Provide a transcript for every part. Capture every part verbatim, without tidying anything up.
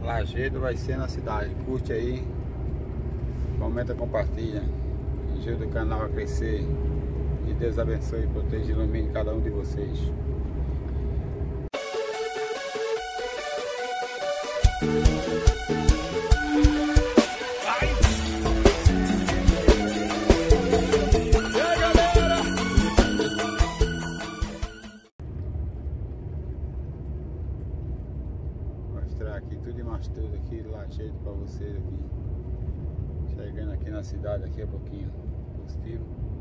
Lajedo vai ser na cidade. Curte aí, comenta, compartilha, ajuda o canal a crescer. E Deus abençoe, proteja e ilumine cada um de vocês. Mostrar aqui tudo de Mastudo aqui, Lajedo para vocês aqui. Chegando aqui na cidade daqui a pouquinho. Positivo.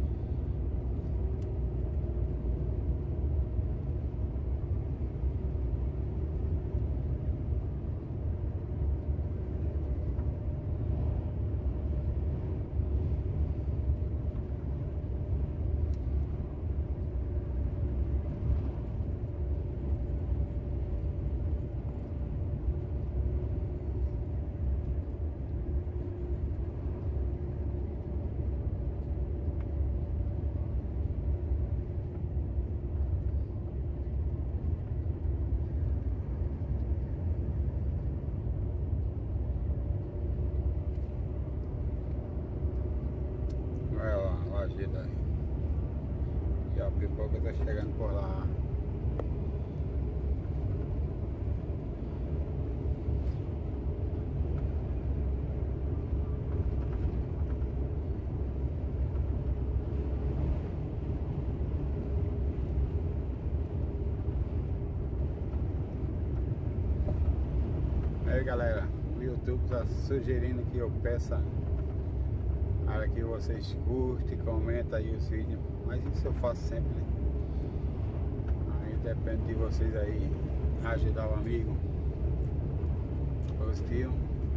Olha lá, Lajedo aí. E a pipoca tá chegando por lá. Aí galera, o YouTube tá sugerindo que eu peça para que vocês curtem, comentem aí os vídeos, mas isso eu faço sempre, né? Aí depende de vocês aí ajudar o amigo positivo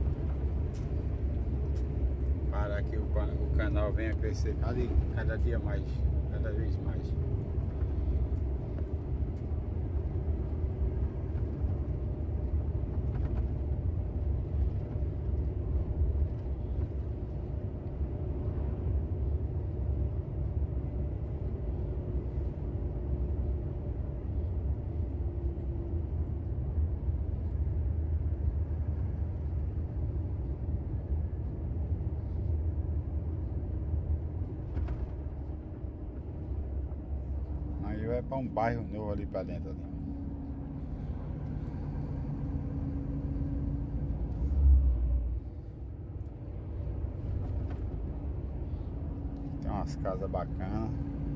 para que o, o canal venha crescer cada, cada dia mais, cada vez mais. Aí vai para um bairro novo ali para dentro ali. Tem umas casas bacanas.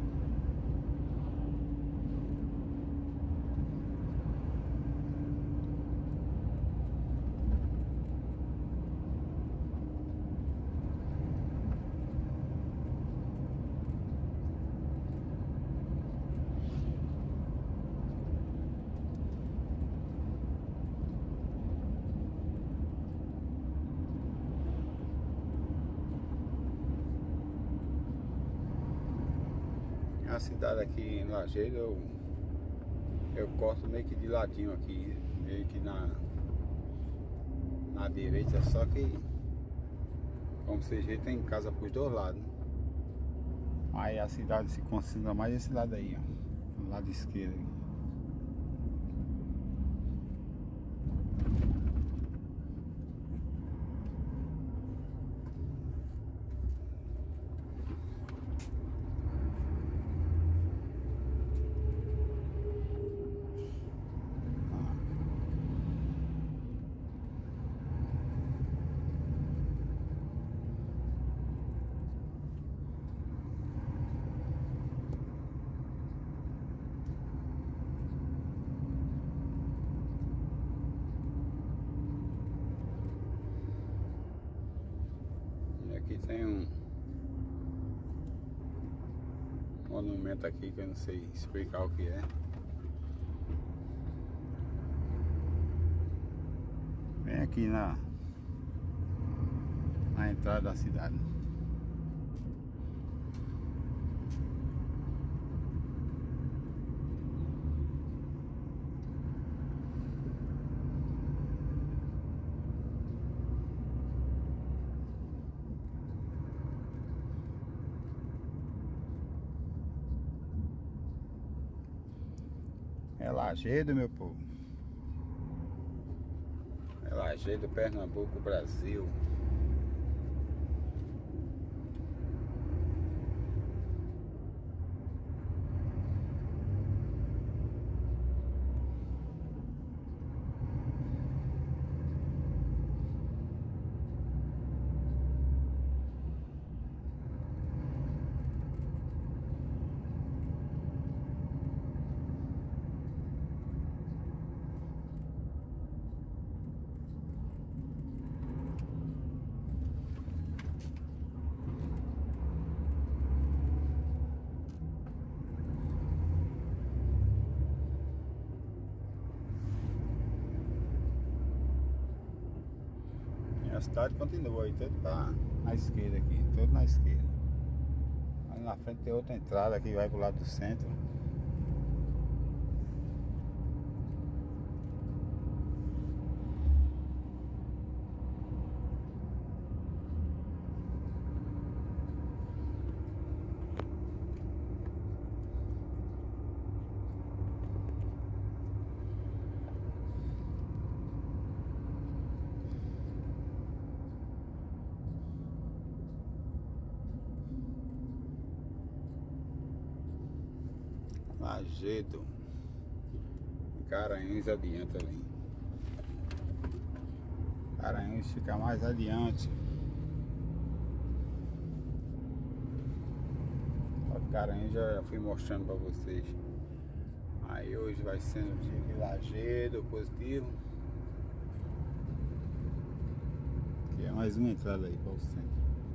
A cidade aqui em Lajedo, eu, eu corto meio que de ladinho aqui, meio que na, na direita, só que como vocês veem tem casa por dois lados. Aí a cidade se concentra mais esse lado aí, ó, no lado esquerdo. Aqui tem um monumento aqui que eu não sei explicar o que é. Bem aqui na, na entrada da cidade. É Lajedo, meu povo. É Lajedo. Lajeado, Pernambuco, Brasil. A cidade continua aí, tudo tá na esquerda aqui, tudo na esquerda. Ali na frente tem outra entrada que vai pro lado do centro. Lajeado, Garanhuns adianta ali. Garanhuns fica mais adiante. O Garanhuns já fui mostrando para vocês. Aí hoje vai sendo dia de Lajeado, positivo. Aqui é mais uma entrada aí para o centro.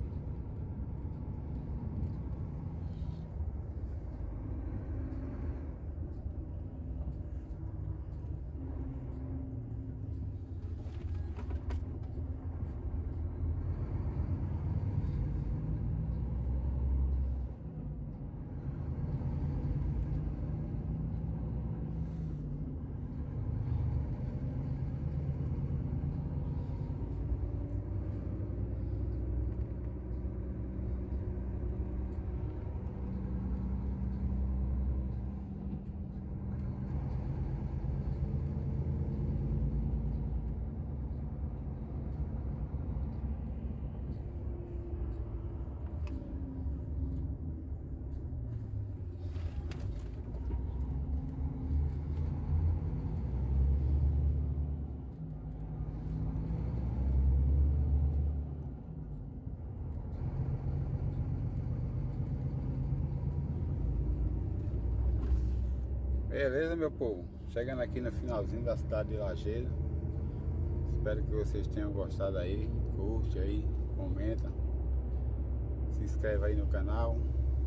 Beleza, meu povo? Chegando aqui no finalzinho da cidade de Lajeado. Espero que vocês tenham gostado aí. Curte aí, comenta, se inscreve aí no canal.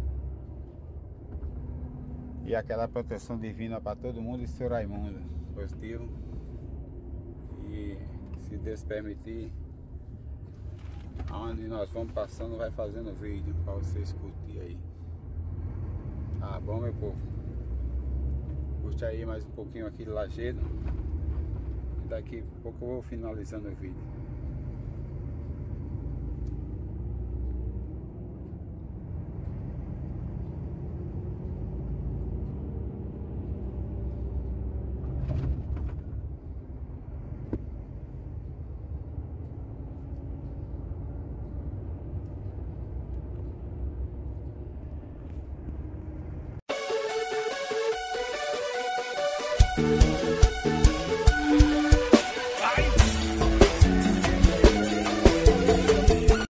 E aquela proteção divina para todo mundo e seu Raimundo. Positivo. E se Deus permitir, onde nós vamos passando vai fazendo vídeo para vocês curtir aí. Tá bom, meu povo? Curte aí mais um pouquinho aqui de Lajeado. Daqui a pouco eu vou finalizando o vídeo.